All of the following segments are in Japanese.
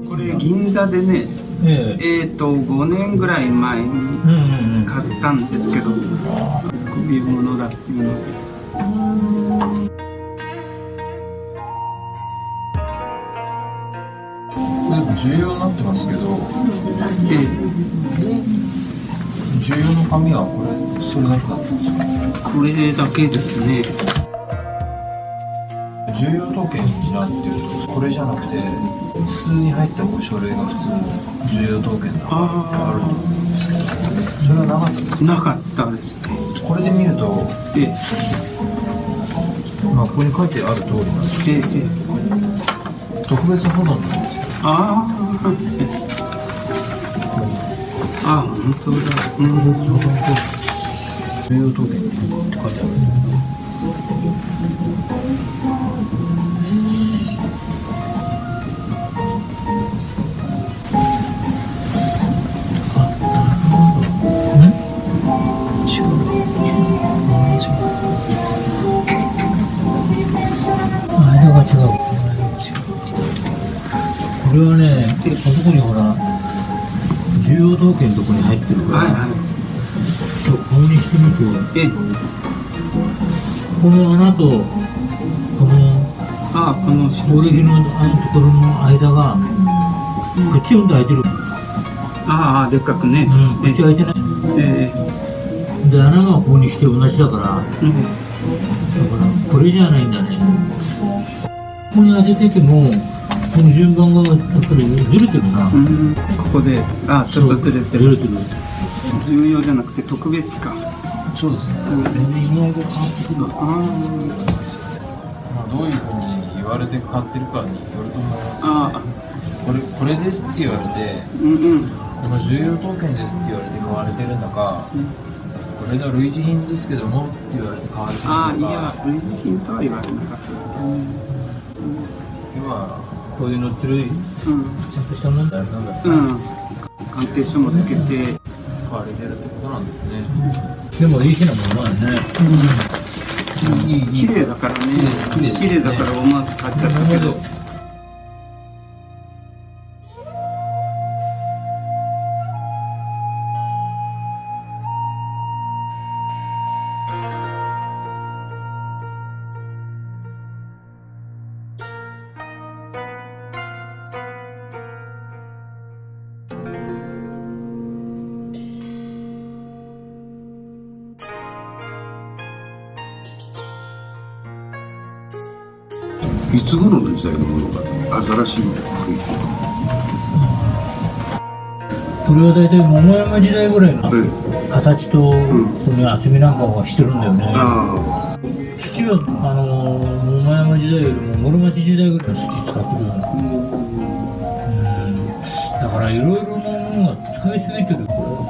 これ銀座でね、5年ぐらい前に買ったんですけど、首物だっていうので。 重要になってますけど、重要の紙はこれ、それだけだったんですか？ これだけですね。 重要統計になってると、これじゃなくて普通に入った書類が普通の重要統計の中にあると思うんですけど、それはなかったですか？ なかったですね。 これで見ると、まあここに書いてある通りなんですけど、特別保存なんですよ。 ああ、本当だ。 重要統計って書いてある。 これはね、あそこにほら重要統計のところに入ってるから、顔にしてみて、この穴とこのオレギのところの間がこっち読んで開いてる。 ああ、でっかくね。 こっち開いてない。で穴がここにして同じだから、だからこれじゃないんだね。ここに当てててもこの順番がやっぱりずれてるな。 ここで、ちょっとずれてる。重要じゃなくて特別か。 そうですね。全然意味合いが変わってくる。まあどういうふうに言われて買ってるかによると思います。これですって言われて、この重要統計ですって言われて買われてるんだか、これの類似品ですけどもって言われて買われてるんだか。 いや、類似品とは言われなかった。 ではこういうのってる、ちゃんとした問題なんだ。 鑑定書もつけて買われてるってことなんですね。 でもいい日なものだね。 綺麗だからね。綺麗だから思わず買っちゃったけど。 いつ頃の時代のものが新しいのか古いのか。 これは大体桃山時代ぐらいの形とこの厚みなんかはしてるんだよね。土は桃山時代よりも室町時代ぐらいの土使ってるよね。だからいろいろなものが使いすぎてる。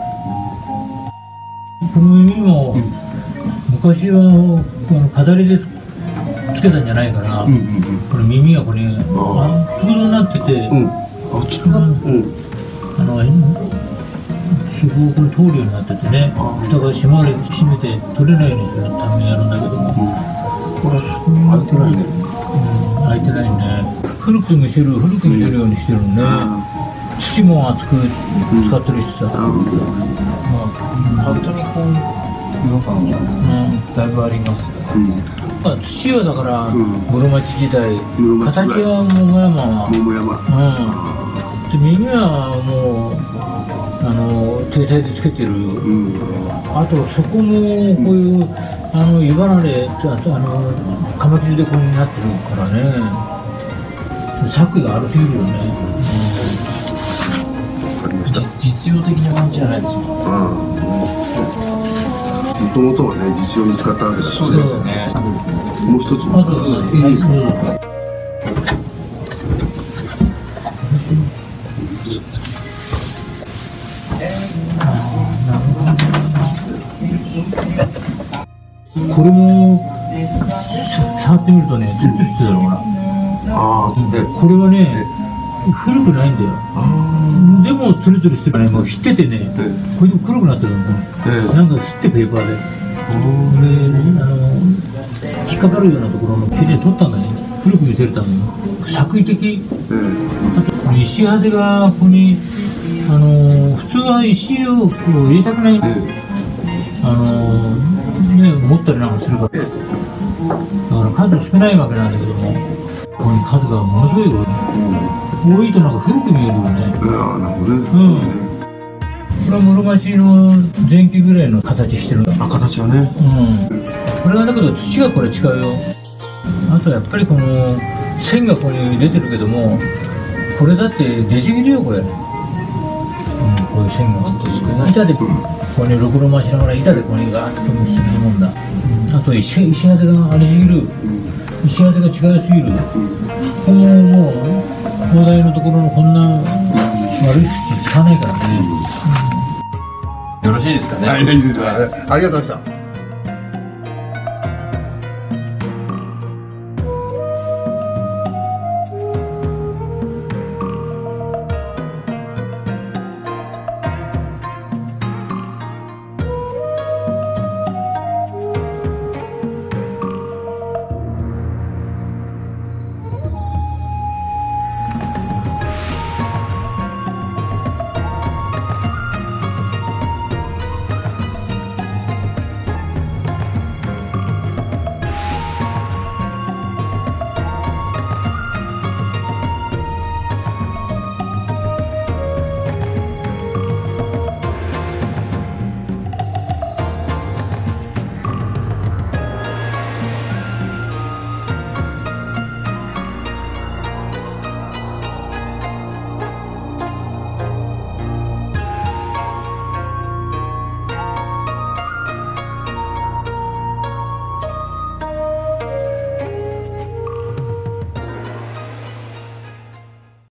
この耳も昔は飾りでつけたんじゃないから、この耳がこれ空洞になってて、皮膚をこれ通るようになっててね、蓋が閉めて取れないようにするためにやるんだけども、 これ開いてないね。 開いてないね。古く見せるようにしてるね。土も厚く使ってるしさ。 パッと見こう違和感がだいぶありますよね。 土はだから室町時代、形は桃山は。で耳はもう体裁でつけてる。あとそこもこういう湯離れカマキリでこうになってるからね、作為があるすぎるよね。 実用的な感じじゃないですもん。 もともとはね、実用に使ったわけですそうですよね。 もう一つもいいですか。 これも触ってみるとね、ツルツルしてたのかな。これはね、古くないんだよ。でもツルツルしてるね、もう知っててね、これでも黒くなってるのね。なんか吸ってペーパーで。引っかかるようなところの毛で取ったんだね。古く見せるために。作為的。あと石はぜがここに普通は石を入れたくないね、持ったりなんかするから、だから数少ないわけなんだけども、ここに数がものすごい多いとなんか古く見えるよね。 なるほどね。 これは室町の前期ぐらいの形してるんだ。 形はね。 これはだけど土がこれ違うよ。あとやっぱりこの線がここに出てるけども、これだって出過ぎるよこれ。こういう線が板でここにろくろ回しながら板でここにガーッと結ぶもんだ。あと石はぜがありすぎる。石はぜが違いすぎる。このもう広大のところのこんな悪い土使わないからね。 よろしいですかね。 ありがとうございました。